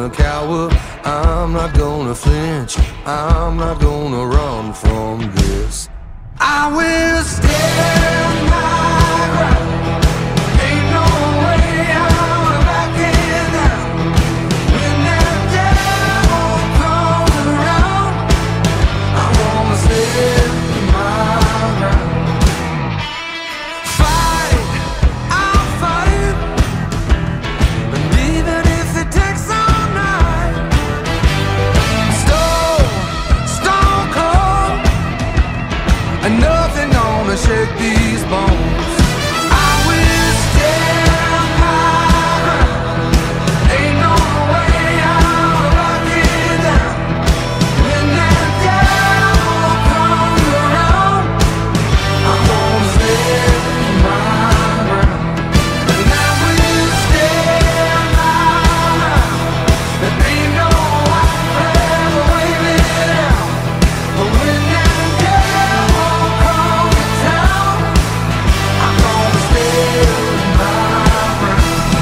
gonna cower, I'm not gonna flinch, I'm not gonna run from this. I will stand my ground. Ain't no way I'm backing down. When that devil comes around, I'm gonna stand my ground. Fight, I'll fight, and even if it takes all night. Stone cold, and nothing gonna shake these bones. I will stand my ground. Ain't no way I'm backing down. When that devil comes around, I'm gonna stand my ground. And I will stand my ground. There ain't no ever waving out. But when that devil comes to town, I'm gonna stand my ground.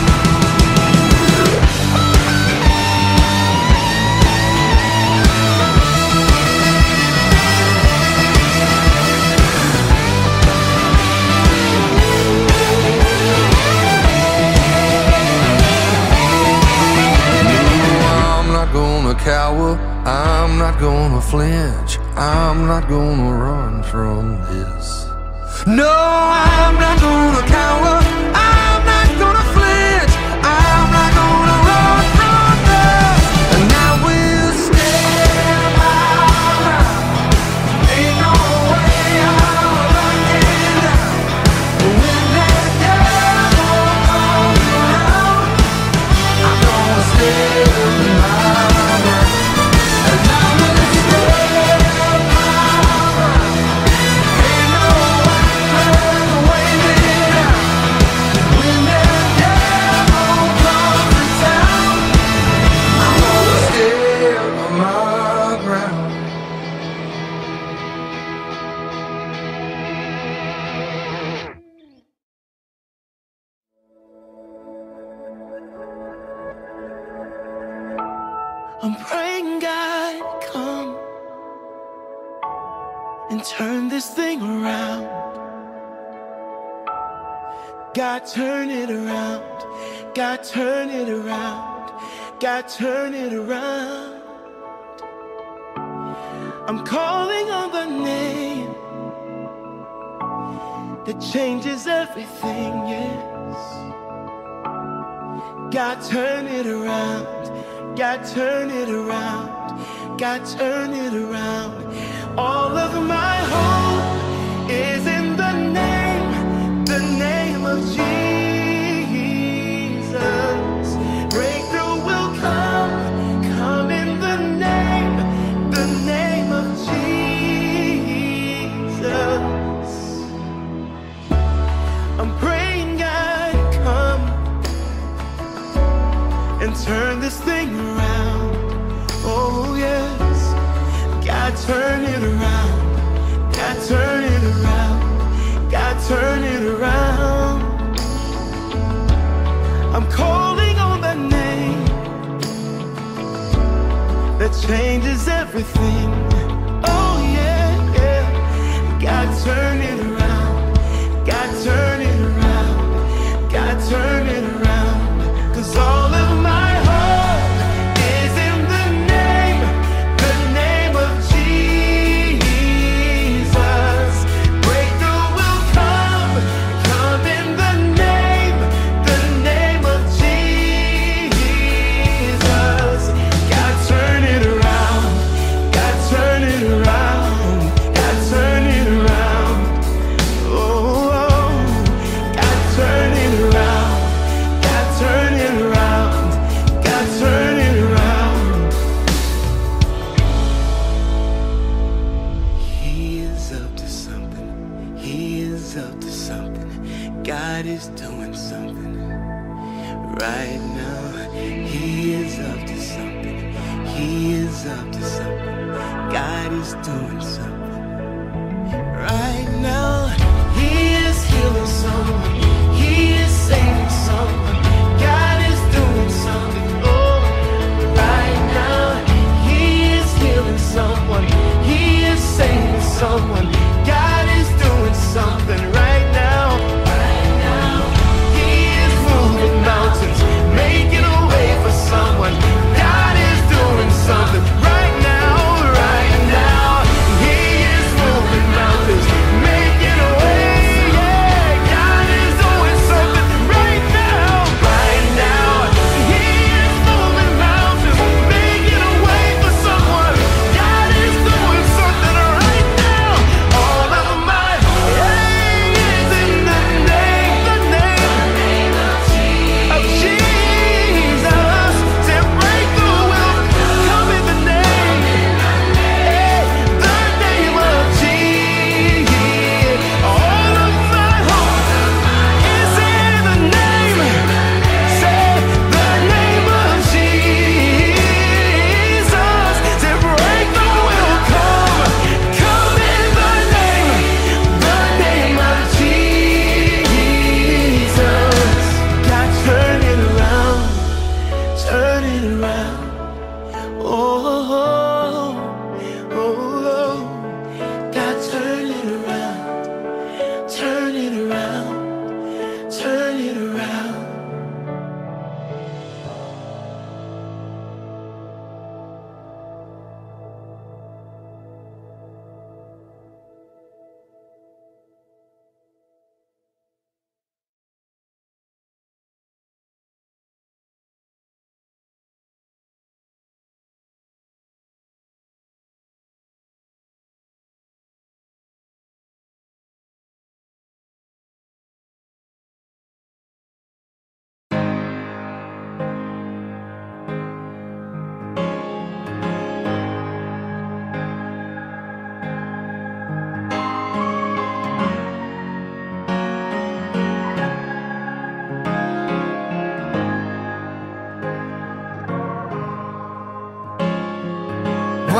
I'm not gonna cower, I'm not gonna flinch, I'm not gonna run from this. No, I'm not gonna cower, I'm not gonna flinch, I'm not gonna run from this. And I will stand my ground. Ain't no way I'm backing down. When that devil comes around, I'm gonna stand my ground. And I will stand my ground. Ain't no ever waving out. When that devil comes to town, I'm gonna stand my ground. I'm praying God come and turn this thing around. God turn it around. God turn it around. God turn it around. I'm calling on the name that changes everything, yes. God turn it around. God turn it around. God turn it around. All of my hope is in the name of Jesus. Breakthrough will come in the name of Jesus. I'm praying God come and turn this thing around. Oh yes, God turn it around. God turn it around. God turn it around. I'm calling on the name that changes everything. Oh yeah, yeah. God turn it around. God turn it around. God turn it around. 'Cause all of my hope is in the name of Jesus. Breakthrough will come in the name of Jesus. God turn it around. God turn it around. God turn it around. Oh, God turn it around. God turn it around. God turn it around. He is up to something. He is up to something. God is doing something right now. He is up to something. He is up to something. God is doing something right now. He is healing someone. He is saving someone. God is doing something. Oh,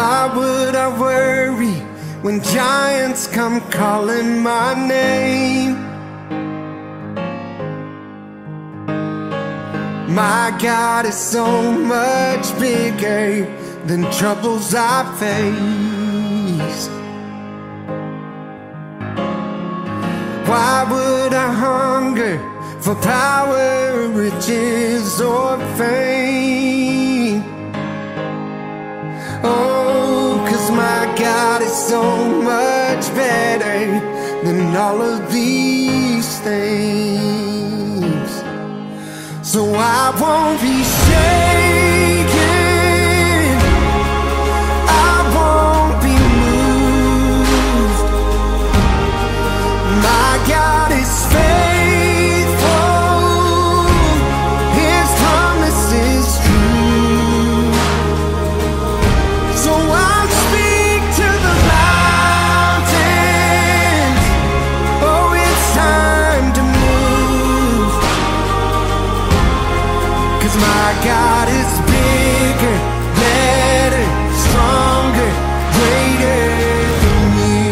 Why would I worry when giants come calling my name? My God is so much bigger than troubles I face. Why would I hunger for power, riches, or fame? Oh, 'cause my God is so much better than all of these things. So I won't be shaken, I won't be moved. My God is faithful, His promise is true. So I'll speak to the mountains, oh, it's time to move. 'Cause my God is bigger, better, stronger, greater than me.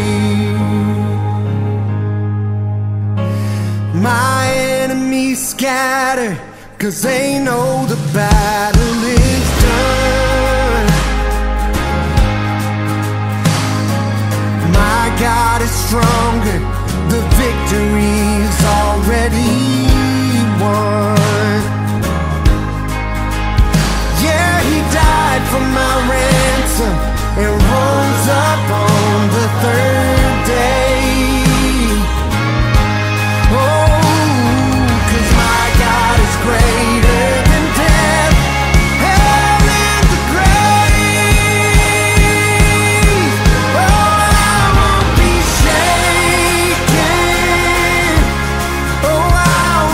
My enemies scatter, 'cause they know the battle is done. My God is stronger, the victory's already won. Yeah, He died for my ransom and rose up on the third day. Oh, 'cause my God is greater than death, hell, and the grave. Oh, I won't be shaken. Oh, I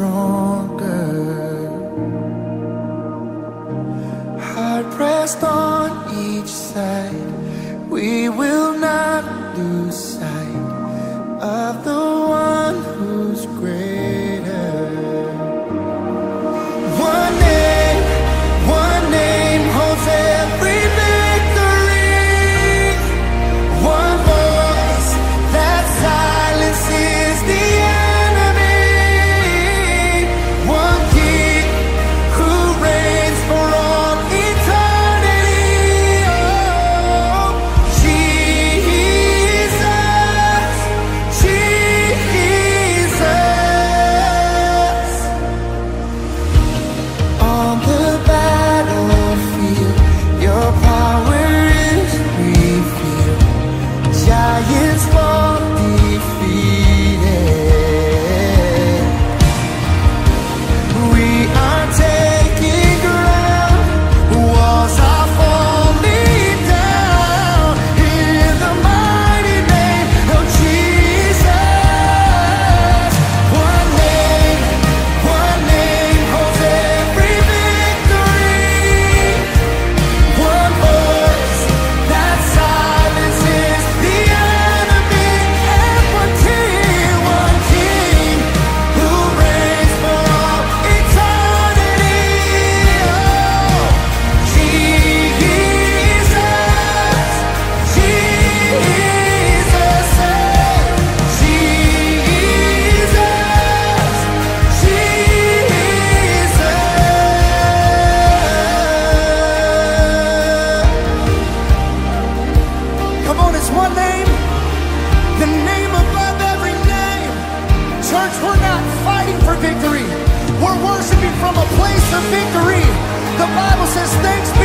stronger. Hard pressed on each side, we will not lose sight of the one who's greater. One name holds every victory. One voice that silences the enemy. One King who reigns for all eternity. Oh, Jesus, Jesus. On the battlefield, your power is revealed. Giants fall defeated. We are taking ground. Walls are falling down in the mighty name of Jesus. One name holds every victory. One voice that silences the enemy. And one King who reigns for all eternity. Oh, Jesus, Jesus, come on, it's one name, the name above every name. Church, we're not fighting for victory. We're worshiping from a place of victory. The Bible says, thanks be